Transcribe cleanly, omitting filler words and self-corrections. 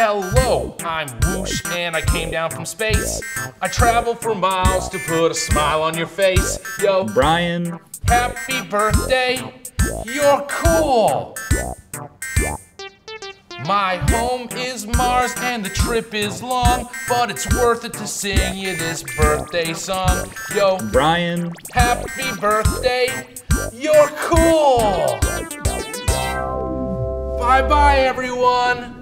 Hello, I'm Woosh and I came down from space. I traveled for miles to put a smile on your face. Yo, Brian. Happy birthday, you're cool. My home is Mars and the trip is long, but it's worth it to sing you this birthday song. Yo, Brian. Happy birthday, you're cool. Bye-bye, everyone.